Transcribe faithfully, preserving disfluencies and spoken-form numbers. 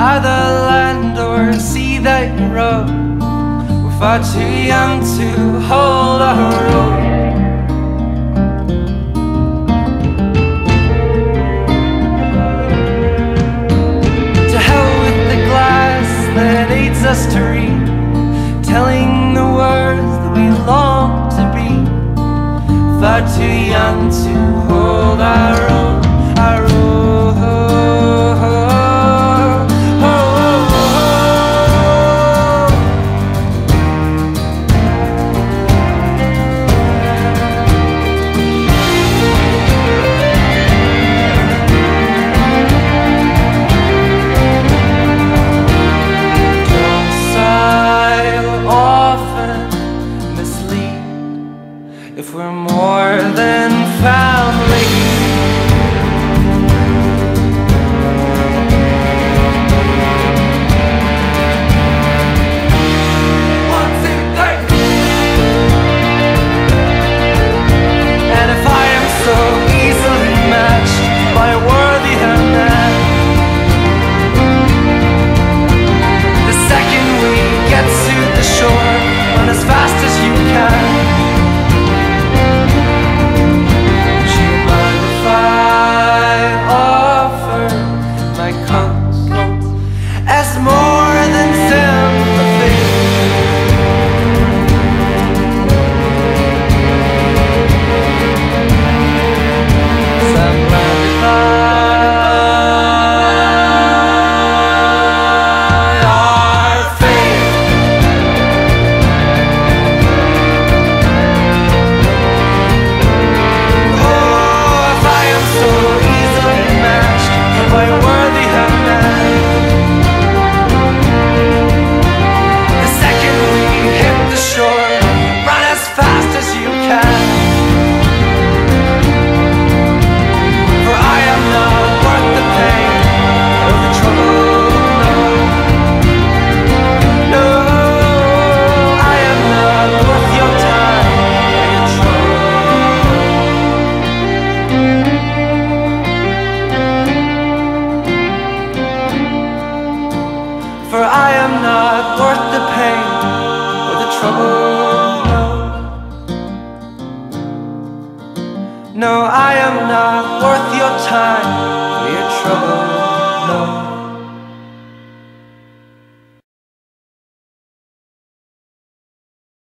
either land or sea that you rode. We're far too young to hold our own. To hell with the glass that aids us to read, telling the words that we long to be. Far too young to hold our own, our own. If we're more than family, one, two, three. And if I am so easily matched by a worthier man, the second we get to the shore, run as fast as you can. As more than sympathy, our fate. Oh, if I am so easily matched by a worthier man, run as fast as you can. For I am not worth the pain or the trouble, no. No, I am not worth your time or your trouble. For I am not worth the pain or the trouble. No, I am not worth your time or your trouble.